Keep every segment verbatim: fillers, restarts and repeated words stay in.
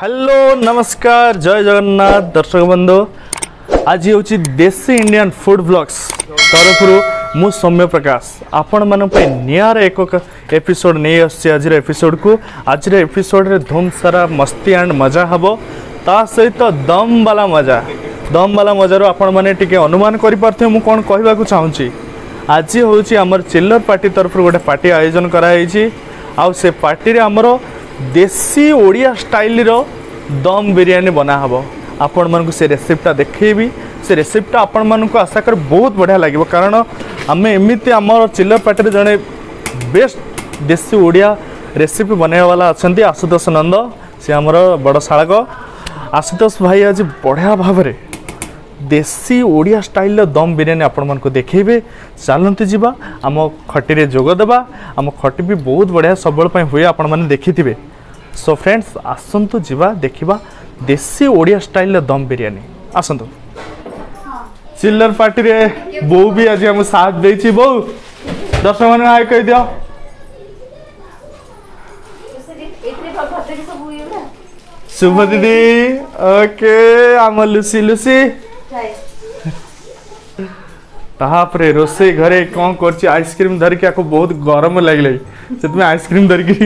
Hello नमस्कार जय जगन्नाथ दर्शक बंधु आज हूँ देसी इंडियन फूड ब्लॉग्स तरफ मु सौम्य प्रकाश आपण मान नियार एक एपिसोड नहीं आसी आज एपिसोड को आज एपिसोड रे धूम सारा मस्ती एंड मजा हम ता सहित दम वाला मजा दम वाला मजार आपण मैंने टी अनुमान कर मु कौन कहवाक चाहूँगी आज हूँ आमर चिल्लर पार्टी तरफ गोटे पार्टी आयोजन कराई आउ से पार्टी रे आमर देसी ओडिया स्टाइल रो दम बिरयानी बना हबो आपण मन को से रेसिपीटा देखैबी से रेसिपीटा आपण मन को आशा कर बहुत बढ़िया लागिबो कारण आमे एमिति हमर चिल्लर पार्टी रे जने बेस्ट देसी ओडिया रेसिपी बनाए वाला अछंती आशुतोष नंद से हमर बड़ साळक आशुतोष भाई आज बढ़िया भाव रे देसी ओडिया स्टाइल रो दम बिरयानी आपण मन को देखैबे चलंती जीवा आम खटी रे जोग देबा आम खटी भी बहुत बढ़िया सबल पय हुए आपण माने देखिथिबे सो फ्रेंड्स आसंतु जीवा देखिबा देसी ओडिया स्टाइल रो दम बिरयानी आसंतु चिल्लर पार्टी रे बो भी आज हम साथ देछि बो दर्शक माने आय कह दियो शुभ दीदी ओके आम लुसी लुसी तापरे रोसे घरे कौन कर आइसक्रीम धरिकी आपको बहुत गरम लगे से आइसक्रीम धरिकी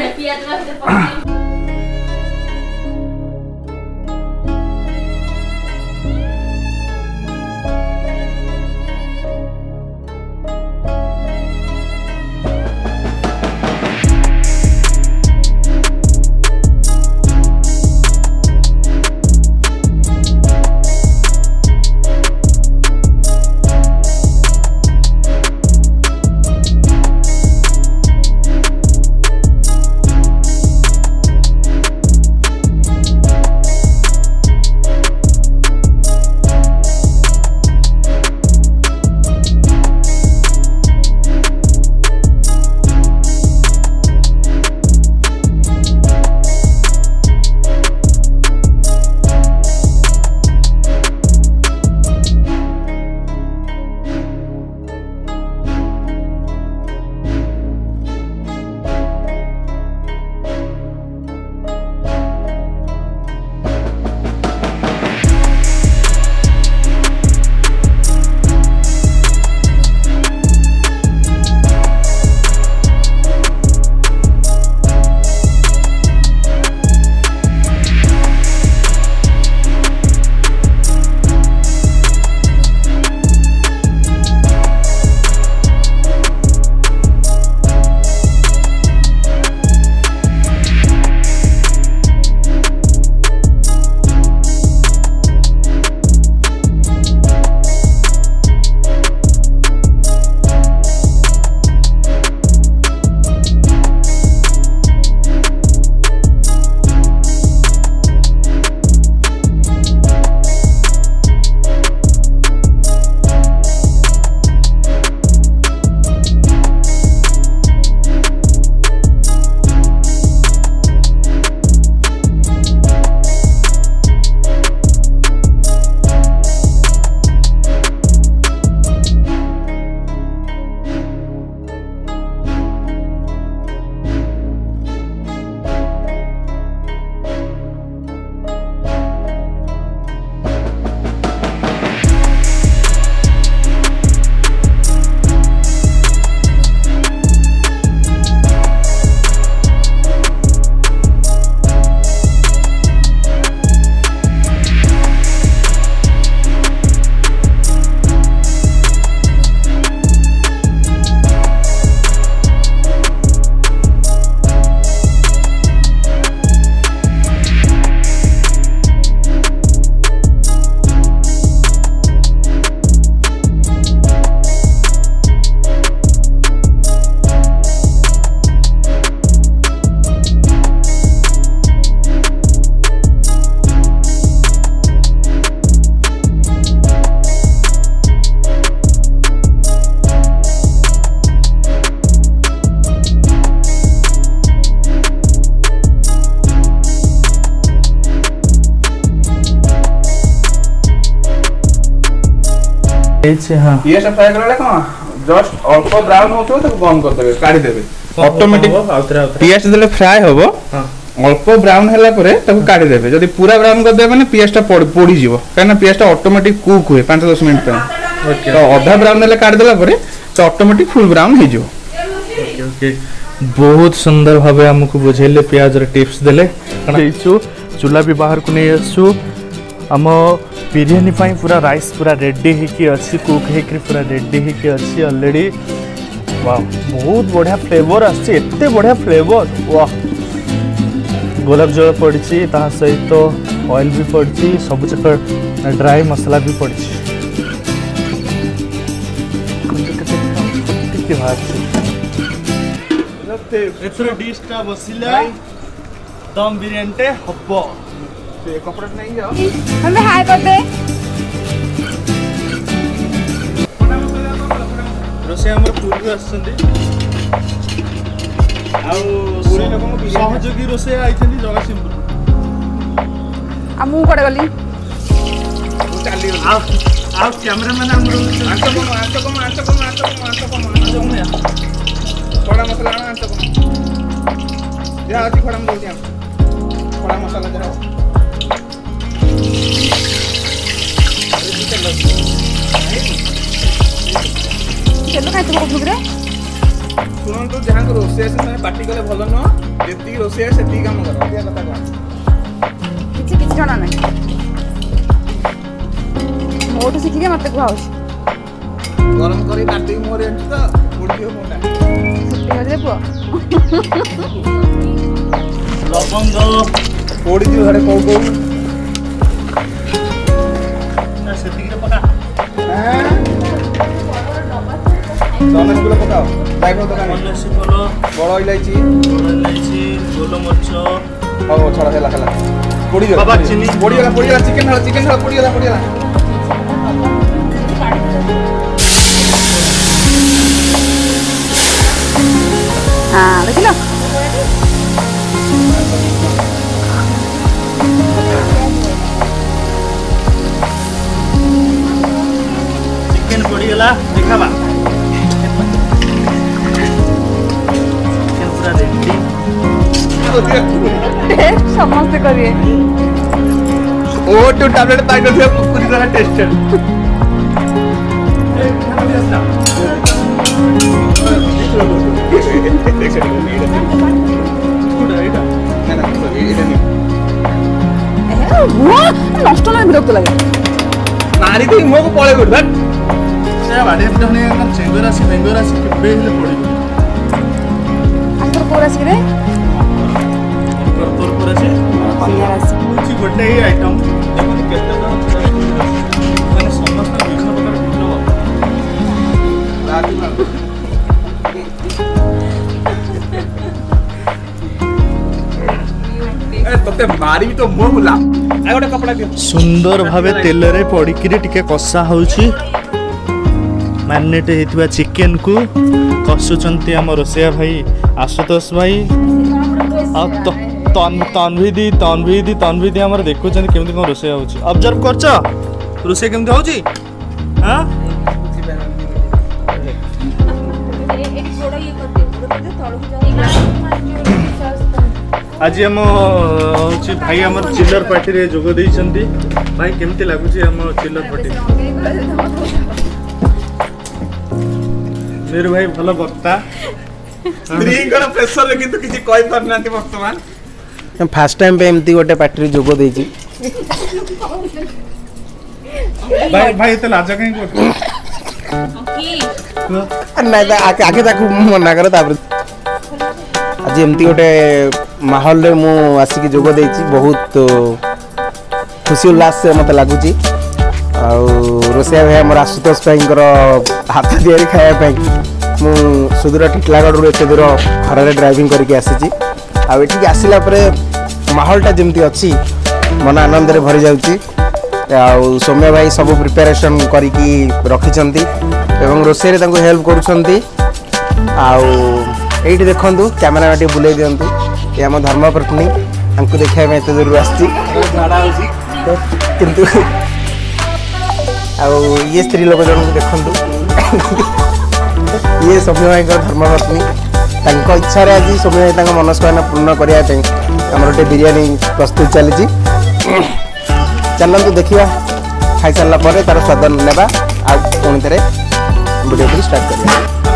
हां ये सब फ्राई करले कोन जस्ट अल्प ब्राउन होतो तो बंद कर देबे काढी देबे ऑटोमेटिक पियाज देले फ्राई होबो हां अल्प ब्राउन है काढ़ी देवे जब पूरा ब्राउन करदे मैंने पियाजटा पोड़ी जीव कहीं पियाजटा ऑटोमेटिक कुक हुए पांच दस मिनट तो अधा ब्राउन है काढ़ी देला तो ऑटोमेटिक फुल ब्राउन हो जाओ। ओके ओके बहुत सुंदर भाव आमको बुझेले पियाज टिप्स देले चूल्हा भी बाहर को नहीं आसु आम बिरयानी पाई पूरा राइस पूरा रेडी होकी अच्छी कुक होकर पूरा रेडी होकी अच्छी ऑलरेडी वाह बहुत बढ़िया फ्लेवर आछे एते बढ़िया फ्लेवर वाह गोलाप जल पड़ी सहित ऑयल भी पड़ी सब चक ड्राई मसला भी पड़ी डिशटा बसिला दम बिरयानी हब कपड़ा नहीं जाओ हमें हाय कर दे रोसे हमर पूर्व आछंदी सहयोगी रोसे आइछंदी जगतसिंहपुर आ मु कोडे गली चली आ आ कैमरामैन हमर आंच कम आंच कम आंच कम आंच कम आंच कम आंच कम खड़ा मसाला आना आंच कम जा आज खड़ा में दे खड़ा मसाला जरा चलो खाइ तो बुगरे सुनन तो जहां को रोसे से मैं पार्टी करे भलो न जेती रोसे से ती काम करो या कथा को किछि किछि जणा नै मोटू सिखि के मते खुआउछ गरम करी काटी मोरे अंत तो मुड़ी हो मोटा छुट्टी हो जेबो लवंग पोड़ी जो घरे को को ना सेती के पका हां दोनों किलो पकाओ ड्राइवर तो काने मलसी बोलो बड़ इलायची बड़ इलायची गोल मरच हो छड़ा हेला हेला पोड़ी जो बाबा चीनी पोड़ी वाला पोड़ी वाला चिकन वाला चिकन वाला पोड़ी वाला पोड़ी वाला हां देखिलो चिकन पड़ी गला देखाबा चिकन पूरा रेडी टेस्ट समस्त करिए ओ तो टैबलेट पाई दे पूरी तरह टेस्टेड नष्ट ना विरक्त लगे मारी दे मो को पळे गुड बट से बाडे पटने चेंगर आसी बेंगर आसी केबे हेले पड़ी आतर कोरा सिरे तोर तोर पर आसी कन्या राशि कुछ गोटे ही आइटम देखो केते माने समस्त विभिन्न प्रकार भिन्न ए तते मारी तो मो गुला आ गोटे कपड़ा दियो सुंदर भावे तेल रे पड़ी कि टिके कसा होउची मैरिनेट हेतिबा चिकन को कसुचंती हम रोसिया भाई आशुतोष भाई आ तो तन्वी दी तन्वी दी तन्वी दी हमर देखुचन केमति कोन रोसिया होउची ऑब्जर्व करछ रोसिया केमति होउची हां आज हम हूँ भाई आम चिल्लर पार्टी रे जोग देइछंती भाई केमती लागुची हम चिल्लर पार्टी मेरे भाई भलो वक्ता स्त्री कर प्रेशर रे किंतु किछि कहि पर नांती वर्तमान फर्स्ट टाइम पे एमती गोटे पार्टी रे जोग देइछि भाई भाई तो लाज कहीं को नहीं तो आगे आगे ताकू मना करे तापर आज एमती गोटे माहौल रे मु आसिक जोग देइछि बहुत खुशी उल्लास से मते लागुची आ रोसिया भाई हमर आशुतोष भाई हाथ दियारी खाया पाई मु सुदूर टिटलागढ़ रू एते दूर खरारे ड्राइविंग करके आसीची आ एठी आसिला परे माहौलटा जेमती अछि मन आनंद रे भरि जाउची आ सौम्य भाई सब प्रिपरेशन करके रखिछंती एवं रोसे रे तांको हेल्प करूछंती आ एठी देखंतु कैमरा टे बुले दियंतु ये हम धर्मपत्नी हमको देखा में एते दूर आसी किंतु आ ये स्त्री लोक जन को देखंतु ये सौम्य भाई धर्मपत्नी तांको इच्छा रे आज सौम्य भाई तांको मनस्कामना पूर्ण करिया पे आमर गोटे बिरियानी प्रस्तुत चली चलतु देखा खाई सारा पर तार स्वाद नेबा आ पुणी थे वीडियो को स्टार्ट करिया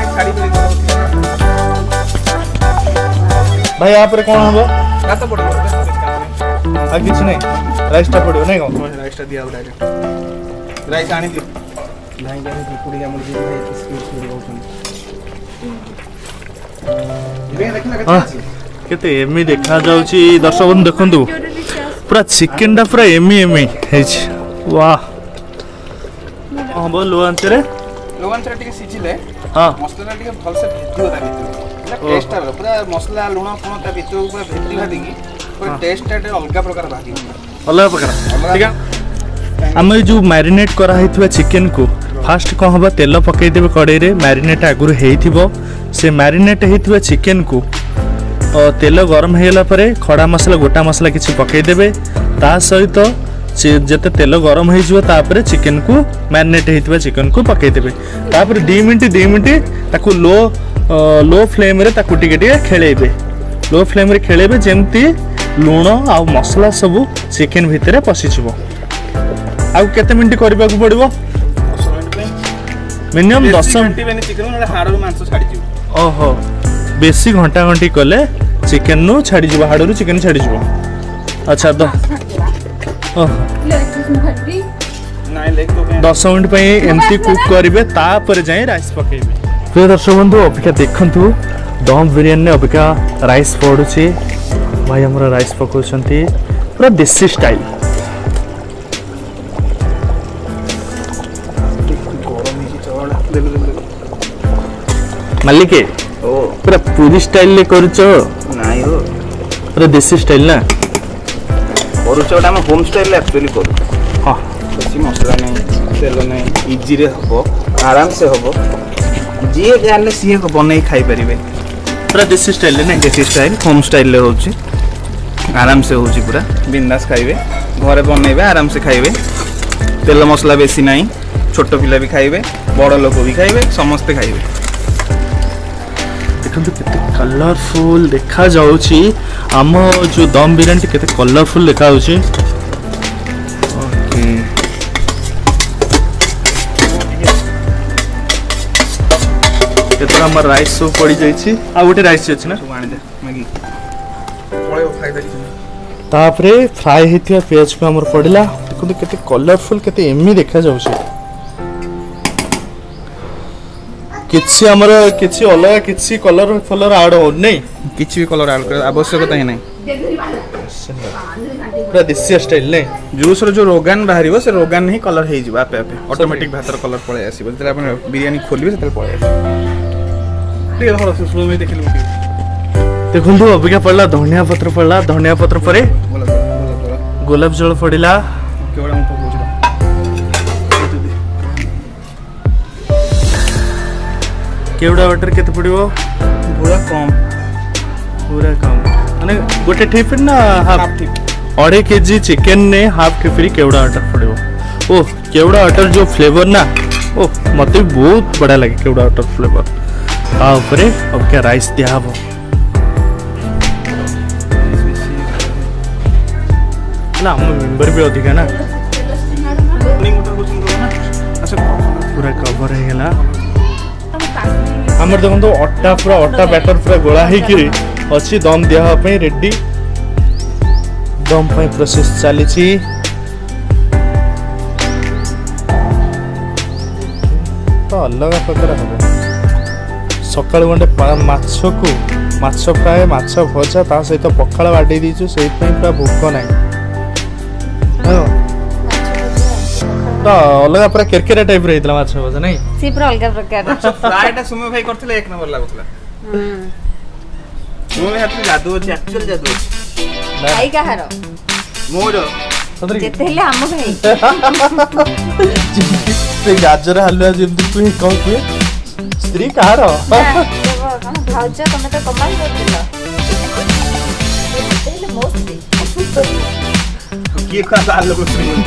भाई यहाँ पर कौन हम रात पड़ो आ किसी नहीं राइसटा पड़ो नहीं कौन राइसटा दिया राइस आनी दियो भाई जाने दीपुड़ी आमर जी भाई किसकी स्टोरी होछन केते एमी देखा जाउची दर्शक बंधु देखंतु पूरा चिकन टा पूरा एमी एमी हेछ वाह हां बोल लो अंतरे लोगन से टिके सिझिले हां मसला टिके भल से भेदियो ता भितर टेस्ट आ पूरा मसला लुण कोन ता भितर पूरा भेदी भादी की पूरा टेस्ट टा अलग प्रकार भादी अलग प्रकार ठीक है हम जो मैरिनेट करा हेथुवा चिकन को फास्ट कौन हम तेल पकई देबे कड़ाई रे मैरिनेट आगुर हेइथिबो से मैरिनेट हेइथिबा चिकन को तेल गरम हेला परे खड़ा मसला गोटा मसला किसी पकई देबे ता सहित जते तेल गरम हो जिवो तापर चिकन को मैरिनेट हेइथिबा चिकन को पकई देबे तापर दो मिनिट दो मिनिट ताकू लो लो फ्लेम रे ताकू टिके टिके खेलेबे लो फ्लेम रे खेलेबे जेमती लूण आ मसला सब चिकन भितरे पसि जिवो आ केते मिनिट करबा को पड़िबो मिनिमम दस मिनिट बेनी चिकन वाला हाड़ो मांस छाडी जिवो ओहो बेसी घंटा घंटी कले चिकन नु छाडी जिवो हाड़ो चिकन छाडी जिवो अच्छा तो दस मिनट पे एमती कुक करेंगे तापर जाए राइस पकेबे प्रिय दर्शक बंधु अपेक्षा देखु दम बिरियानी अपेक्षा राइस पड़ुची भाई हमारा राइस पकाउछंती पूरा देसी स्टाइल मालिक पूरा पूरी स्टाइल ले करूचो नाई हो पूरा देसी स्टाइल ना करूचोटा हम होम स्टाइल एक्चुअली करू हाँ बेसी मसला नहीं तेल नहीं इजी रे हबो आराम से होबो जी जाने सीए को बनै खाई परिबे पूरा देसी स्टाइल ले नहीं देसी स्टाइल होम स्टाइल ले होची आराम से होची पूरा बिंदास खाइबे घरे बनैबे आराम से खाइबे तेल मसला बेसी नहीं छोट पिला भी खाइबे बड़ लोक भी खाइबे समस्त खाइबे देखो केते कलरफुल देखा जाउची आम जो दम बिरियानी केते कलरफुल देखा जाउची ओके केते हमर राइस सब पड़ी जाईची आ गोटे राइस अछि ना आनी दे मैगी पळे खाइ दे तापरे फ्राई हेतिया पेज को हमर पड़िला देखो केते कलरफुल केते एमी देखा जाउची किछि हमर किछि अलग किछि कलर फलर आड हो नहीं किछि भी कलर ऐड कर आवश्यकता ही नहीं पूरा देसी स्टाइल नहीं जूस रो जो रोगान बाहरिबो से रोगान ही कलर हे जिबा आपे आपे ऑटोमेटिक भातर कलर पळे आसीबो जते आपण बिरयानी खोलिबे तते पळे आसी ठीक है हरो स्लो में देखिलु देखंतु अबिका पड़ला धनिया पत्र पड़ला धनिया पत्र परे बोला बोला गोलाप जल पड़िला केवड़ा हम पकोज केवड़ा वाटर केते पड़िबो पूरा कम पूरा कम माने गोटे टिफिन ना हाफ हाफ टिप अढ़े केजी चिकन ने हाफ टिफिन केवड़ा वाटर पड़िबो ओ केवड़ा वाटर जो फ्लेवर ना ओ मते बहुत बड़ा लगे केवड़ा वाटर फ्लेवर आ ऊपर अब क्या राइस दिया हबो ना हम मेंबर भी अधिक है ना पूरा कवर है गेला हमर देखो अट्टा पूरा अट्टा बैटर पूरा गोला ही कि अच्छी दम दिया पे रेडी दम पे प्रोसेस चली तो अलग प्रकार हम सकाल गंडे माछ को माछ फ्राए माछ भजा ता सहित पखाल बाड़ी दीचु से पूरा भूख ना तो अलग पूरा केरकेरा टाइप रे हितला माछ भजा नहीं सी पूरा अलग प्रकार फ्राई टा सुमे भाई करथिले एक नंबर लागुतला हम्म सुमे हाथ जादू अछि एक्चुअल जादू भाई कहारो मोर जेते हेले हम भाई से गाजर हलवा जेमती तू कह तू स्त्री कहार भाउज तमे तो कमाल करथिलो हेले मोस्ट की का साल लोग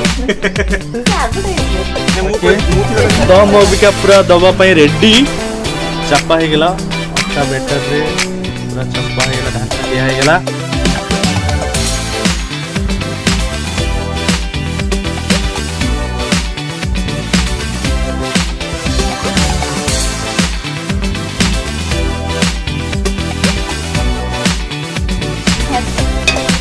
दम अबिका पूरा दबा पाई रेडी चापा हे गेला अच्छा बेटर रे पूरा चापा हे गेला ढांचा दिया हे गेला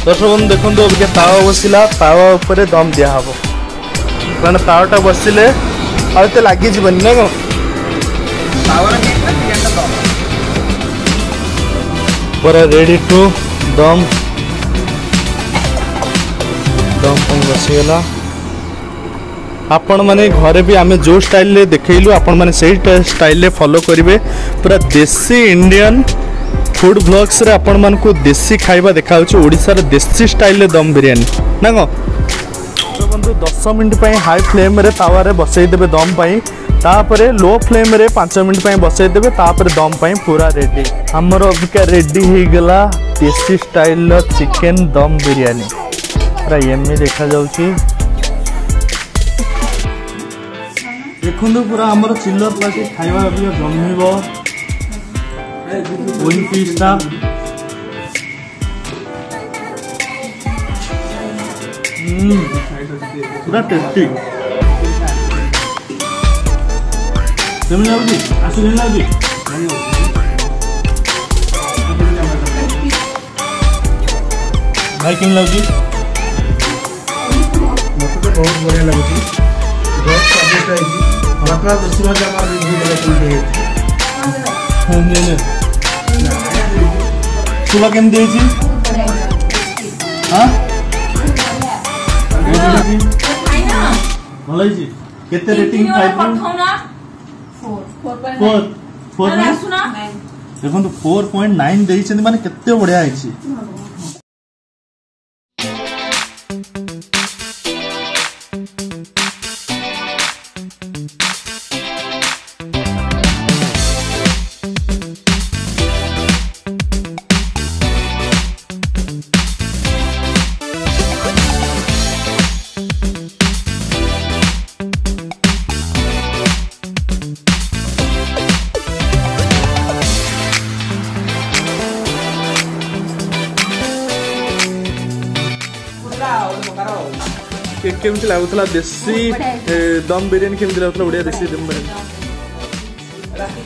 दर्शक बंधु देखो अबिका तावा बसिला तावा ऊपर दम दिया हम कारण तावाटा बसिले आते लगी जीवन ना कौन पूरा रेडी टू दम दम बसीगला आपण माने घरे भी आमे जो स्टाइल ले देखैलु आपण माने सही स्टाइल ले फॉलो करिवे पूरा देसी इंडियन फूड ब्लॉग्स रे आपण मान को देसी खाइबा देखा ओडिसा रे देसी स्टाइल ले दम बिरयानी ना को तो बंधु दस मिनट पई हाई फ्लेम रे तावा रे बसई देबे दम पई तापरे लो फ्लेम रे पाँच मिनट पई बसई देबे तापरे दम पई पूरा रेडी हमर अबिका रेडी हे गला देसी स्टाइल लो चिकन दम बिरयानी पूरा यम्मी देखा जाउची देखो पूरा आमर चिल्लर पार्टी खाइबा अबिका जम्मिबो वही पीसटा पूरा टेस्टी केमन लाଗୁଛି आसु केमन लाଗୁଛି भाई केमन लाଗୁଛି मते तो बहुत बढ़िया लाଗୁଛି बहुत स्वादिष्ट है जी अपना दूसरा जमा रिव्यू देते हैं ने ने तुला केम देछि हां भलै छी केते रेटिंग फाइव पठाउना फोर फोर देखो तो फोर पॉइंट नाइन देइछन माने केते बढ़िया आइछि केमती लगुला देसी दम बिरयानी केमती लगुला ओडिया देसी दम बिरयानी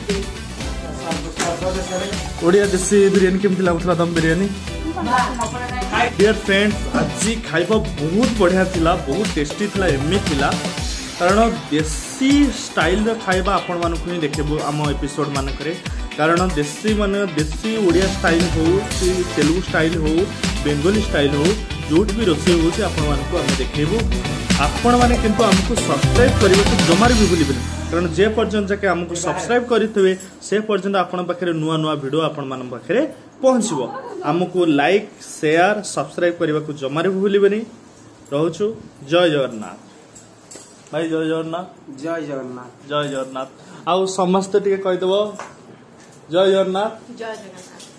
ओडिया देसी बिरयानी केमती लगुला दम बिरयानी डियर फ्रेंड्स आज खाइबा बहुत बढ़िया थिला बहुत टेस्टी थिला एमी थिला कारण देसी स्टाइल रो खाइबा आपण मानकु ही देखबो आम एपिसोड मानकरे कारण देसी माने देसी ओडिया स्टाइल हो तेलुगु स्टाइल हो बेंगली स्टाइल हो जो भी रोषे हो आपण मानकु आम देखबो आपण माने किंतु हमको सब्सक्राइब करबा को जमार भी भूलिबे कारण जे पर्यंत जाके हमको सब्सक्राइब करितबे से पर्यंत आपण पाखरे नुवा नुवा वीडियो आपण मान पाखरे पहुंचबो हमको लाइक शेयर सब्सक्राइब करबा को जमार भी भूलिबेनी रहउछु जय जगन्नाथ भाई जय जगन्नाथ जय जगन्नाथ जय जगन्नाथ आउ समस्त टिके कहि देबो जय जगन्नाथ जय जगन्नाथ।